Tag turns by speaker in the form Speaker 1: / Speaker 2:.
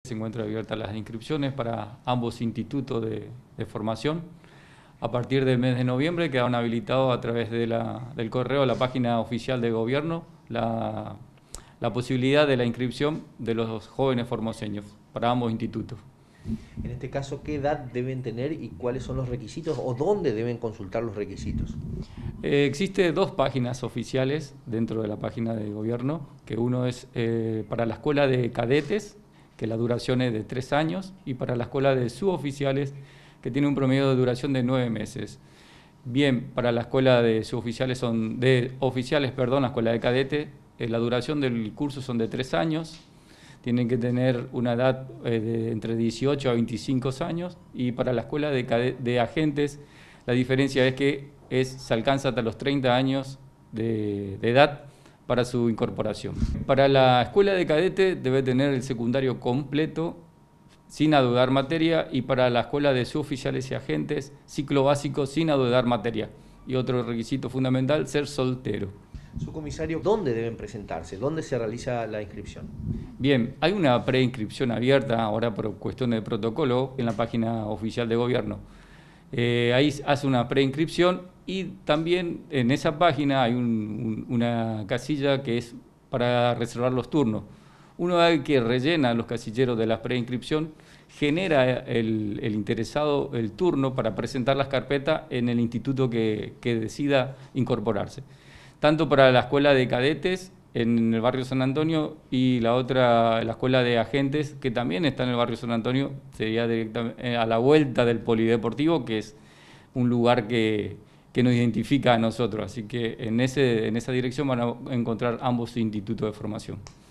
Speaker 1: Se encuentran abiertas las inscripciones para ambos institutos de formación. A partir del mes de noviembre quedaron habilitados a través del correo, la página oficial del gobierno, la posibilidad de la inscripción de los jóvenes formoseños para ambos institutos.
Speaker 2: En este caso, ¿qué edad deben tener y cuáles son los requisitos o dónde deben consultar los requisitos?
Speaker 1: Existe dos páginas oficiales dentro de la página del gobierno, que uno es para la escuela de cadetes, que la duración es de 3 años, y para la escuela de suboficiales, que tiene un promedio de duración de 9 meses. Bien, para la escuela de suboficiales la escuela de cadete, la duración del curso son de 3 años, tienen que tener una edad de entre 18 a 25 años, y para la escuela de agentes la diferencia es que se alcanza hasta los 30 años de edad para su incorporación. Para la escuela de cadete debe tener el secundario completo, sin adeudar materia, y para la escuela de suboficiales y agentes, ciclo básico sin adeudar materia. Y otro requisito fundamental, ser soltero.
Speaker 2: Subcomisario, ¿dónde deben presentarse? ¿Dónde se realiza la inscripción?
Speaker 1: Bien, hay una preinscripción abierta, ahora por cuestiones de protocolo, en la página oficial de gobierno. Ahí hace una preinscripción y también en esa página hay una casilla que es para reservar los turnos. Una vez que rellena los casilleros de la preinscripción, genera el interesado el turno para presentar las carpetas en el instituto que decida incorporarse. Tanto para la escuela de cadetes en el barrio San Antonio y la otra, la escuela de agentes, que también está en el barrio San Antonio, sería directamente a la vuelta del polideportivo, que es un lugar que nos identifica a nosotros. Así que en esa dirección van a encontrar ambos institutos de formación.